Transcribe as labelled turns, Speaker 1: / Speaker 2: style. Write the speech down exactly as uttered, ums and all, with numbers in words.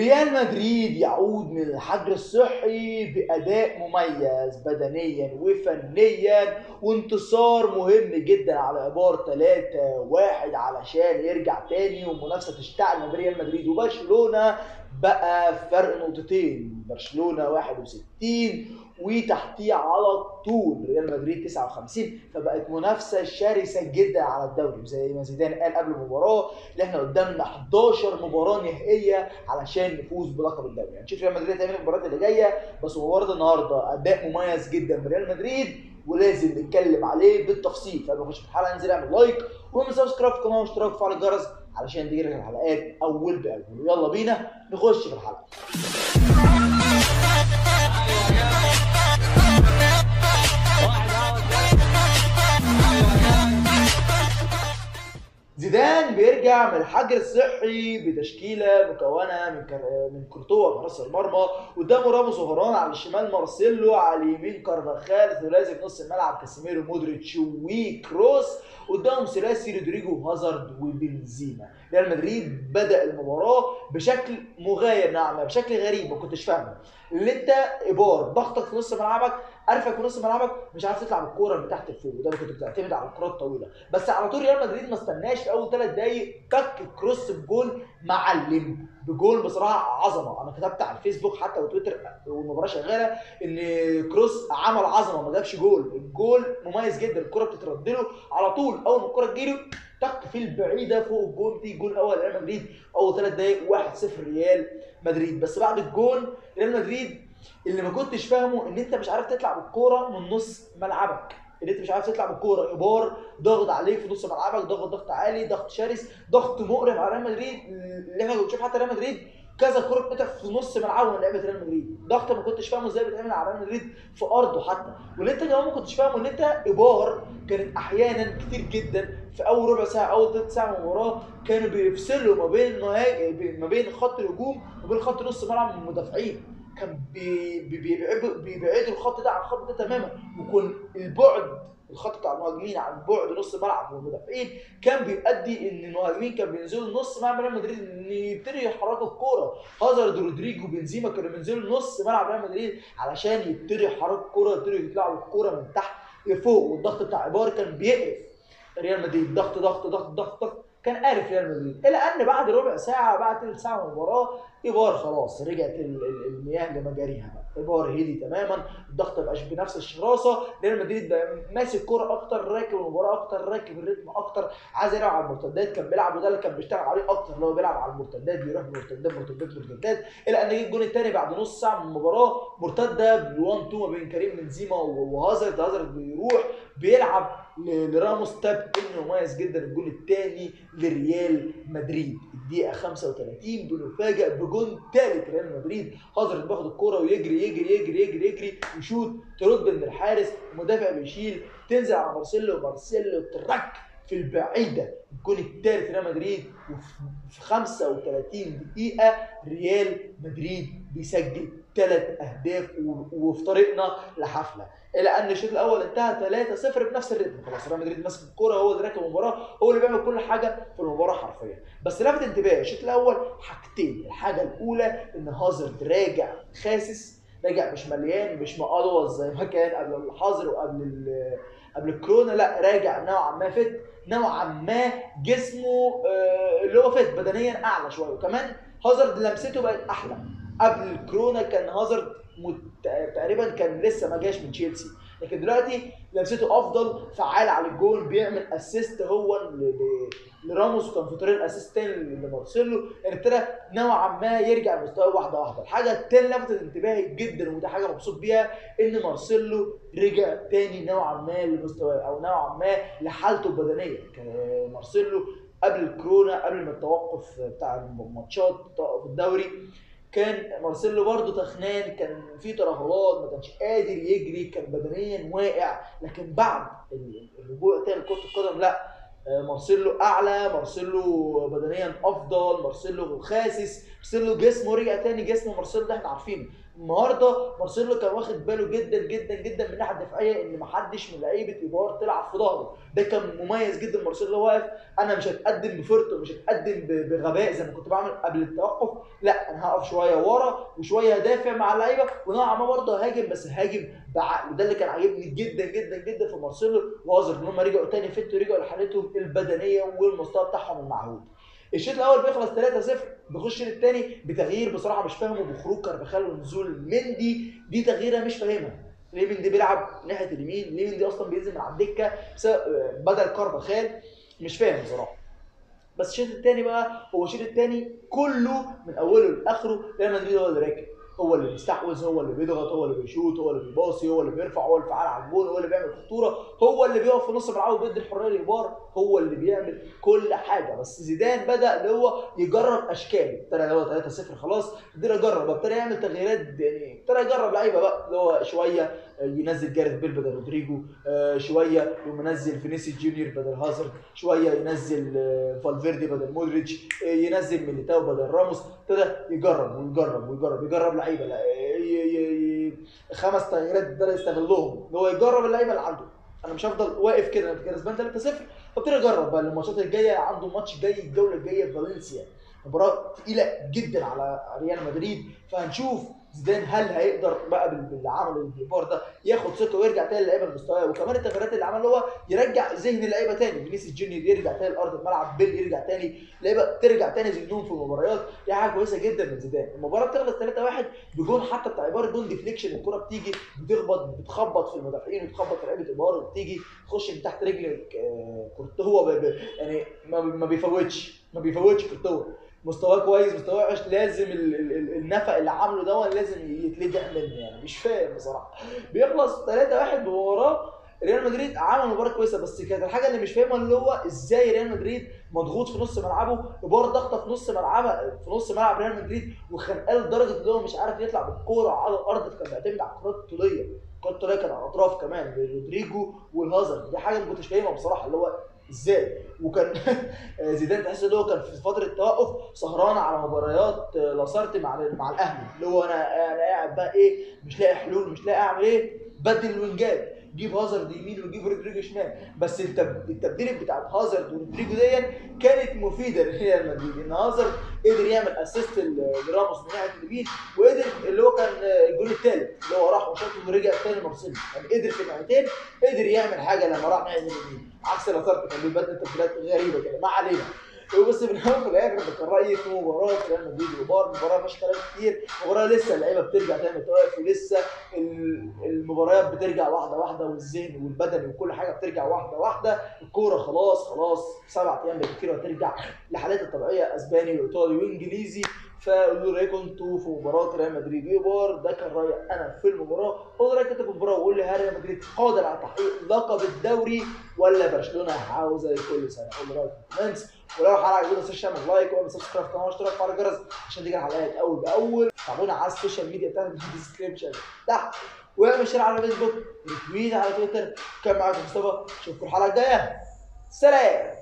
Speaker 1: ريال مدريد يعود من الحجر الصحي بأداء مميز بدنيا وفنيا وانتصار مهم جدا على إيبار ثلاثة واحد علشان يرجع تاني والمنافسة تشتعل ما بين ريال مدريد وبرشلونة. بقى فرق نقطتين، برشلونة واحد وستين وتحتيه على طول ريال مدريد تسعة وخمسين، فبقت منافسة شرسة جدا على الدوري. زي ما زيدان قال قبل المباراة اللي احنا قدامنا حداشر مباراة نهائية علشان نفوز بلقب الدوري. هنشوف يعني ريال مدريد هتعمل المباريات اللي جايه، بس مباراه النهارده اداء مميز جدا من ريال مدريد ولازم نتكلم عليه بالتفصيل. فقبل ما نخش في الحلقه انزل اعمل لايك واعمل سبسكرايب في القناه واشتراك وفعل الجرس علشان تجيلك الحلقات اول باول. يلا بينا نخش في الحلقه. زيدان بيرجع من الحجر الصحي بتشكيله مكونه من كر... من كورتوا حراس المرمى، قدامه راموس وفاران، على الشمال مارسيلو، على اليمين كارفاخال، ثلاثي في نص الملعب كاسيميرو مودريتش وكروس، قدامهم ثلاثي رودريجو وهازارد وبنزيما. ريال مدريد بدا المباراه بشكل مغاير نوعا ما، بشكل غريب ما كنتش فاهمه. اللي انت ايبار ضغطك في نص ملعبك، عارفك في نص ملعبك مش عارف تطلع بالكوره من تحت لفوق، وده كنت بتعتمد على الكرات الطويله. بس على طول ريال مدريد ما استناش في اول ثلاث دقايق تك كروس بجول معلم، بجول بصراحه عظمه. انا كتبت على الفيسبوك حتى وتويتر والمباراه شغاله ان كروس عمل عظمه ما جابش جول. الجول مميز جدا، الكره بتترد له على طول، اول ما الكره تجيله تك في البعيده فوق الجول. دي جول اول ريال مدريد اول ثلاث دقايق واحد صفر ريال مدريد. بس بعد الجول ريال مدريد اللي ما كنتش فاهمه ان انت مش عارف تطلع بالكوره من نص ملعبك، ان انت مش عارف تطلع بالكوره. ايبار ضاغط عليك في نص ملعبك، ضغط ضغط عالي، ضغط شرس، ضغط مقرف على ريال مدريد. اللي احنا بنشوف حتى ريال مدريد كذا كوره بتقطع في نص ملعبه من لعيبه ريال مدريد، ضغط ما كنتش فاهمه ازاي بيتعمل على ريال مدريد في ارضه حتى. واللي انت كمان ما كنتش فاهمه ان انت ايبار كانت احيانا كتير جدا في اول ربع ساعه اول ثلث ساعه من المباراه كانوا بيفصلوا ما بين ما بين خط الهجوم وبين خط نص ملعب من المدافعين. كان بيبعدوا بيبعدوا الخط ده عن الخط ده تماما، وكان البعد الخط بتاع المهاجمين عن بعد نص ملعب والمدافعين كان بيؤدي ان المهاجمين كانوا بينزلوا نص ملعب ريال مدريد ان يبتدوا يحركوا الكوره. هازارد رودريجو بنزيما كانوا بينزلوا نص ملعب ريال مدريد علشان يبتدوا يحركوا الكوره، يبتدوا يطلعوا الكوره من تحت لفوق. والضغط بتاع ايبار كان بيقرف ريال مدريد، ضغط ضغط ضغط ضغط ضغط كان قارف ريال مدريد. الى ان بعد ربع ساعه بعد ثلث ساعه من المباراه ايبار خلاص رجعت المياه لمجاريها بقى. ايبار هدي تماما، الضغط ما بقاش بنفس الشراسه، ريال مدريد بقى ماسك كوره اكتر، راكب المباراه اكتر، راكب الريتم اكتر، عايز يلعب على المرتدات. كان بيلعب وده اللي كان بيشتغل عليه اكتر، اللي هو بيلعب على المرتدات، بيروح مرتدات مرتدات مرتدات. الى ان جه الجون الثاني بعد نص ساعه من المباراه، مرتده ب1 اتنين ما بين كريم بنزيما وهازارد. هازارد بيروح بيلعب لراموس، تاب انه مميز جدا. الجول الثاني لريال مدريد الدقيقه خمسة وثلاثين بنفاجئ بجون ثالث ريال مدريد. هازارد بياخد الكوره ويجري يجري يجري يجري يجري ويشوط، ترد من الحارس، المدافع بيشيل، تنزل على مارسيلو، مارسيلو ترك في البعيده. الجون الثالث ريال مدريد، وفي خمسة وثلاثين دقيقه ريال مدريد بيسجل ثلاث اهداف وفي طريقنا لحفله. الى ان الشوط الاول انتهى ثلاثة صفر بنفس الريتم. خلاص ريال مدريد ماسك الكوره، هو اللي راكب المباراه، هو اللي بيعمل كل حاجه في المباراه حرفيا. بس لفت انتباهي الشوط الاول حاجتين. الحاجه الاولى ان هازارد راجع خاسس، راجع مش مليان، مش مقلوظ زي ما كان قبل الحظر وقبل قبل الكورونا، لا راجع نوعا ما فت، نوعا ما جسمه آه اللي هو فت بدنيا اعلى شويه. وكمان هازارد لمسته بقت احلى. قبل الكورونا كان هازارد مت... تقريبا كان لسه ما جاش من تشيلسي، لكن دلوقتي لمسته افضل، فعال على الجول، بيعمل اسيست هو ل... ل... لراموس، وكان في طريق الاسيست تاني لمارسيلو. يعني ابتدى نوعا ما يرجع لمستواه واحده واحده. الحاجه الثانيه لفتت انتباهي جدا وده حاجه مبسوط بيها، ان مارسيلو رجع تاني نوعا ما لمستواه او نوعا ما لحالته البدنيه. كان مارسيلو قبل الكورونا، قبل ما التوقف بتاع الماتشات توقف الدوري، كان مارسيلو برضه تخنان، كان في ترهلات، ما كانش قادر يجري، كان بدنيا واقع. لكن بعد الرجوع تاني لكرة القدم لا، مارسيلو اعلى، مارسيلو بدنيا افضل، مارسيلو خاسس، مارسيلو جسمه رجع تاني جسم مارسيلو اللي احنا عارفينه. النهارده مارسيلو كان واخد باله جدا جدا جدا من الناحيه الدفاعيه ان محدش من لعيبه ايبار تلعب في ظهره، ده كان مميز جدا. مارسيلو واقف، انا مش هتقدم بفرط ومش هتقدم بغباء زي ما كنت بعمل قبل التوقف، لا انا هقف شويه ورا وشويه هدافع مع اللعيبه ونوعا ما برضه هاجم، بس هاجم بعقل. وده اللي كان عاجبني جدا جدا جدا في مارسيلو وهازارد، ان هم رجعوا تاني فت ورجعوا لحالتهم البدنيه والمستوى بتاعهم المعهود. الشوط الاول بيخلص ثلاثة صفر، بيخش الشوط الثاني بتغيير بصراحه مش فاهمه، بخروج كارفاخال ونزول مندي، دي تغييره مش فاهمها. ليه مندي بيلعب ناحيه اليمين؟ ليه مندي اصلا بينزل من على الدكه بدل كارفاخال؟ مش فاهم بصراحه. بس الشوط الثاني بقى هو الشوط الثاني كله من اوله لاخره ريال مدريد هو اللي راكب، هو اللي بيستحوذ، هو اللي بيضغط، هو اللي بيشوط، هو اللي بيباصي، هو اللي بيرفع، هو اللي فعال على الجون، هو اللي بيعمل خطوره، هو اللي بيقف في نص ملعبه وبيدي الحريه للبار، هو اللي بيعمل كل حاجه. بس زيدان بدا اللي هو يجرب اشكال، ابتدى اللي هو ثلاثة صفر خلاص، ابتدى يجرب، ابتدى يعمل تغييرات، يعني ابتدى يجرب لعيبه بقى اللي هو شويه ينزل جاريث بيل بدل رودريجو، شويه ينزل فينيسيوس جونيور بدل هازارد، شويه ينزل فالفيردي بدل مودريتش، ينزل ميليتاو بدل راموس، ابتدى يجرب ويجرب ويجرب يجرب لعيبه، خمس تغييرات ابتدى يستغلهم ان هو يجرب اللعيبه اللي عنده. انا مش هفضل واقف كده، انا كسبان ثلاثة صفر، فابتدي اجرب بقى الماتشات الجايه. عنده ماتش جاي الجوله الجايه في فالنسيا، مباراه تقيله جدا على ريال مدريد، فهنشوف زيدان هل هيقدر بقى باللي عمله الجبار ده ياخد ثقه ويرجع تاني للعيبه المستوى. وكمان التغييرات اللي عملها هو يرجع ذهن اللعيبه تاني، فينيسيوس جونيور يرجع تاني لارض الملعب، بيل يرجع تاني، لعيبه ترجع تاني ذهنهم في المباريات، دي حاجه كويسه جدا من زيدان. المباراه بتخلص ثلاثة واحد بجون حتى بتاع ايبار، جون ديفليكشن، الكره بتيجي بتخبط بتخبط في المدافعين وتخبط في لعيبه ايبار وبتيجي تخش من تحت رجل كورتوا، يعني ما بيفوتش ما بيفوتش كورتوا، مستواه كويس مستواه وحش، لازم ال ال ال النفق اللي عامله ده لازم يتلدع منه، يعني مش فاهم بصراحه. بيخلص ثلاثة واحد بمباراه ريال مدريد عمل مباراه كويسه، بس كانت الحاجه اللي مش فاهمها اللي هو ازاي ريال مدريد مضغوط في نص ملعبه، ايبار ضغطه في نص ملعبه في نص ملعب ريال مدريد وخنقاه لدرجه ان هو مش عارف يطلع بالكوره على الارض، كان بيعتمد على الكرات الطوليه، الكرات الطوليه كانت على الاطراف كمان رودريجو والهازارد، دي حاجه ما كنتش فاهمها بصراحه اللي هو ازاي. وكان زيدان تحس ان هو كان في فتره توقف سهران على مباريات لاسارتي مع مع الاهلي، اللي هو انا انا قاعد بقى ايه مش لاقي حلول، مش لاقي اعمل ايه، بدل الوينجات، جيب هازارد يمين وجيب رودريجو شمال. بس التبديل بتاعت هازارد ورودريجو دي كانت مفيده لريال مدريد، ان هازارد قدر يعمل اسيست لراموس من ناحيه اليمين، وقدر اللي هو كان الجول الثالث اللي هو راح وشاط ورجع تاني مارسيلو، يعني قدر في الناحيتين قدر يعمل حاجه لما راح ناحيه اليمين، عكس لاسارتي كان بيبدل تبديلات غريبه كده. ما علينا. بس في الاول وفي الاخر ده كان رايي في مباراه ريال مدريد وبار، مباراه ما فيهاش كلام كتير، مباراه لسه اللعيبه بترجع تعمل توقف، ولسه المباريات بترجع واحده واحده، والذهن والبدني وكل حاجه بترجع واحده واحده، الكوره خلاص خلاص سبع ايام بالكتير وهترجع لحالاتها الطبيعيه، اسباني وايطالي وانجليزي. فقولوا رايكم انتوا في مباراه ريال مدريد وبار، ده كان رايي انا في المباراه، قولوا رايكم انتوا في المباراه وقول لي هل ريال مدريد قادر على تحقيق لقب الدوري ولا برشلونه عاوزه كل سنه؟ قولوا رايكم في الكومنتس، ولو الحلقه عجبتكم ما تنسوش تعمل لايك واعمل سبسكرايب في القناه واشترك في الجرس عشان تيجي الحلقات اول باول. تابعونا على السوشيال ميديا بتاعتنا في الديسكربشن تحت، واعمل شير على فيسبوك، ريتويت على تويتر. كان معاكم مصطفى، اشوفكم الحلقه الجايه، سلام.